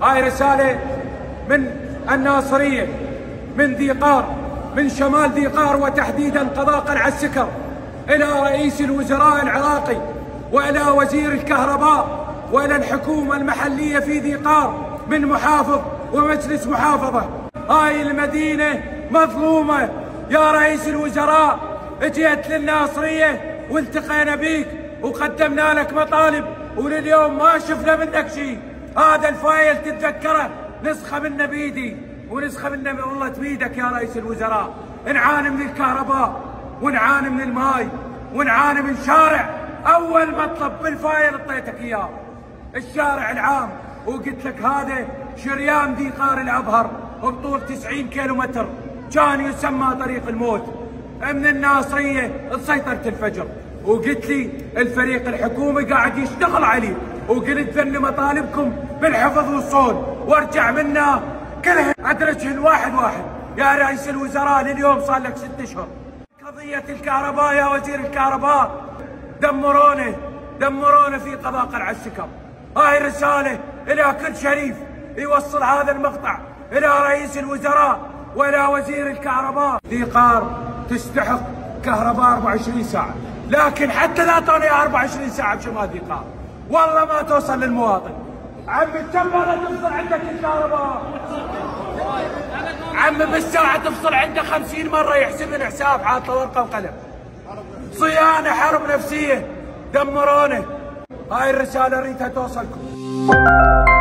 هاي رسالة من الناصرية، من ذي قار، من شمال ذي قار وتحديدا قضاء قلعة السكر، إلى رئيس الوزراء العراقي وإلى وزير الكهرباء وإلى الحكومة المحلية في ذي قار من محافظ ومجلس محافظة. هاي المدينة مظلومة يا رئيس الوزراء. اجيت للناصرية والتقينا بيك وقدمنا لك مطالب ولليوم ما شفنا منك شيء. هذا الفايل تتذكره، نسخة منه بيدي ونسخة منه والله بيدك يا رئيس الوزراء. نعاني من الكهرباء ونعاني من الماي ونعاني من شارع أول مطلب بالفايل اعطيتك إياه، الشارع العام، وقلت لك هذا شريان ذي قار الأبهر بطول 90 كيلومتر، كان يسمى طريق الموت. من الناصرية سيطرة الفجر وقلت لي الفريق الحكومي قاعد يشتغل عليه، وقلت ذن مطالبكم بالحفظ والصون وارجع منا كلها ادرجهن واحد واحد. يا رئيس الوزراء لليوم صار لك 6 اشهر. قضية الكهرباء يا وزير الكهرباء دمرونا في قضاء قلعة السكر. هاي رسالة إلى كل شريف يوصل هذا المقطع إلى رئيس الوزراء وإلى وزير الكهرباء. ذي قار تستحق كهرباء 24 ساعة، لكن حتى لا تعطوني 24 ساعة بشمال ذي قار والله ما توصل للمواطن. عمي كم مرة تفصل عندك الكهرباء؟ عمي بالساعة تفصل عنده 50 مرة، يحسب لنا حساب حاطه ورقة وقلم. صيانة، حرب نفسية، دمرونا. هاي الرسالة اريدها توصلكم.